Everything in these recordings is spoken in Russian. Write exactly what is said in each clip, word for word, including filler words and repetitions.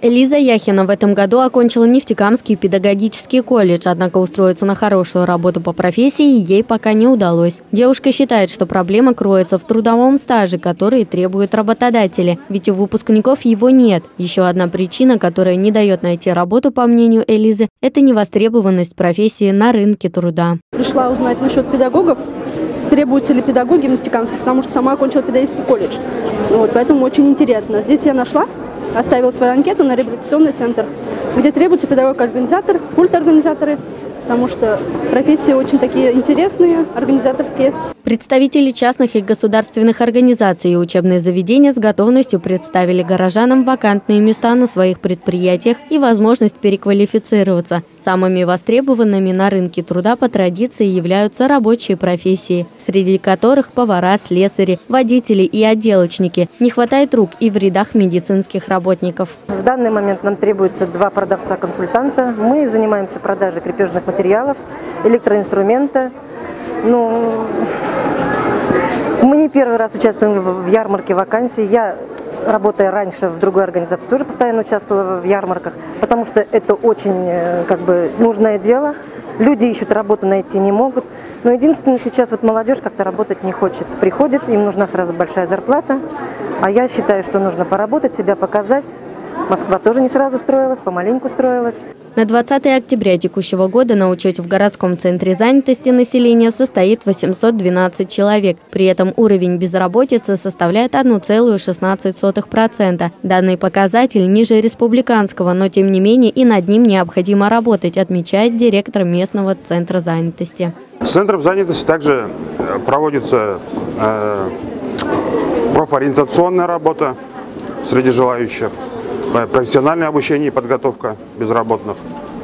Элиза Яхина в этом году окончила Нефтекамский педагогический колледж, однако устроиться на хорошую работу по профессии ей пока не удалось. Девушка считает, что проблема кроется в трудовом стаже, который требуют работодатели, ведь у выпускников его нет. Еще одна причина, которая не дает найти работу, по мнению Элизы, это невостребованность профессии на рынке труда. Пришла узнать насчет педагогов, требуются ли педагоги в Нефтекамске, потому что сама окончила педагогический колледж. Вот, поэтому очень интересно. Здесь я нашла. Оставила свою анкету на реабилитационный центр, где требуется педагог-организатор, культ-организаторы, потому что профессии очень такие интересные, организаторские. Представители частных и государственных организаций и учебные заведения с готовностью представили горожанам вакантные места на своих предприятиях и возможность переквалифицироваться. Самыми востребованными на рынке труда по традиции являются рабочие профессии, среди которых повара, слесари, водители и отделочники. Не хватает рук и в рядах медицинских работников. В данный момент нам требуется два продавца-консультанта. Мы занимаемся продажей крепежных материалов, электроинструмента. Ну, мы не первый раз участвуем в ярмарке вакансий. Я, работая раньше в другой организации, тоже постоянно участвовала в ярмарках, потому что это очень как бы нужное дело. Люди ищут работу, найти не могут. Но единственное, сейчас вот молодежь как-то работать не хочет. Приходит, им нужна сразу большая зарплата. А я считаю, что нужно поработать, себя показать. Москва тоже не сразу строилась, помаленьку строилась. На двадцатое октября текущего года на учете в городском центре занятости населения состоит восемьсот двенадцать человек. При этом уровень безработицы составляет одна целая шестнадцать сотых процента. Данный показатель ниже республиканского, но тем не менее и над ним необходимо работать, отмечает директор местного центра занятости. С центром занятости также проводится э, профориентационная работа среди желающих, профессиональное обучение и подготовка безработных.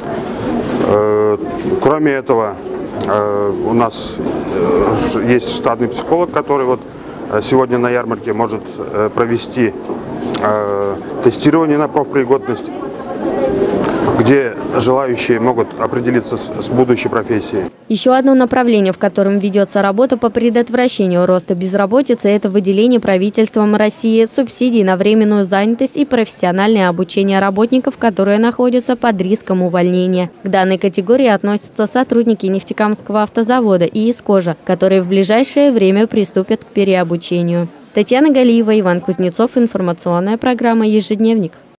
Кроме этого, у нас есть штатный психолог, который вот сегодня на ярмарке может провести тестирование на профпригодность, где желающие могут определиться с будущей профессией. Еще одно направление, в котором ведется работа по предотвращению роста безработицы, это выделение правительством России субсидий на временную занятость и профессиональное обучение работников, которые находятся под риском увольнения. К данной категории относятся сотрудники Нефтекамского автозавода и Искожа, которые в ближайшее время приступят к переобучению. Татьяна Галиева, Иван Кузнецов, информационная программа «Ежедневник».